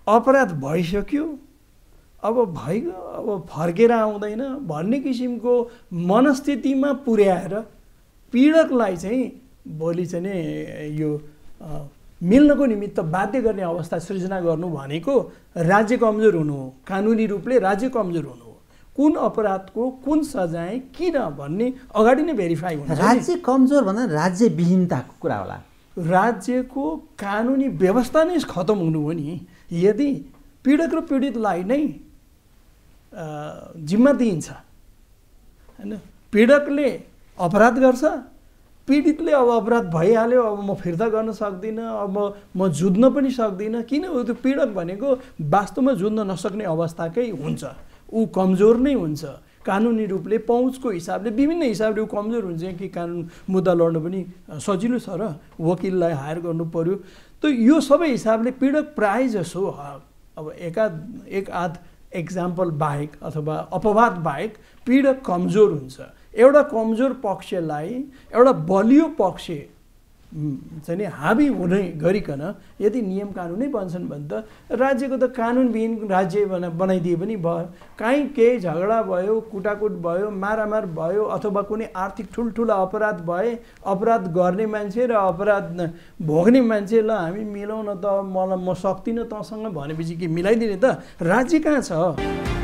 अपराध भइसक्यो, अब भइगयो, अब फर्केर आउँदैन भन्ने किसिमको मनस्थितिमा पुर्याएर पीडकलाई चाहिँ भोलि चाहिँ नि यो मिल्नको निमित्त बाध्य गर्ने अवस्था सृजना गर्नु भनेको राज्य कमजोर हुनु हो, कानुनी रूपले राज्य कमजोर हुनु हो। कुन अपराधको कुन सजाय किन भन्ने अगाडि नै भेरिफाई हुन्छ। राज्य कमजोर भन्दा राज्यविहीनताको कुरा होला। राज्यको कानुनी व्यवस्था नै खतम हुनु हो नि। यदि पीडक र पीडितलाई नै जिम्मा दिइन्छ हैन, पीडकले अपराध गर्छ, पीडितले अब अपराध भइहाल्यो, अब म फिर्ता गर्न सक्दिनँ, अब म जुझ्न पनि सक्दिनँ, किन त्यो पीडक भनेको वास्तवमा जुझ्न नसक्ने अवस्थाकै हुन्छ, ऊ कमजोर नै हुन्छ। कानुनी रूपले पहुँचको हिसाबले विभिन्न हिसाबले ऊ कमजोर हुन्छ कि कानुन मुद्दा लड्नु पनि सजिलो छ र वकिललाई हायर गर्नु पर्यो। त यो सबै हिसाबले पीडक प्राय जसो अब एक आध एक्जाम्पल बाहेक अथवा अपवाद बाहेक पीडक कमजोर हुन्छ। एउटा कमजोर पक्षलाई एउटा बलियो पक्ष चाहिँ नि हाबी हुने गरिकन यदि नियम कानुनै बन्छन् भने त राज्यको त कानुनविहीन राज्य बनाइदिए पनि भयो। काहीँ केही झगडा भयो, कुटाकुट भयो, मारामार भयो अथवा कुनै आर्थिक ठुल्ठुला अपराध भए, अपराध गर्ने मान्छे र अपराध भोग्ने मान्छे ल हामी मिलाउन त म सक्दिनँ तँसँग भनेपछि के मिलाइदिने त राज्य कहाँ छ?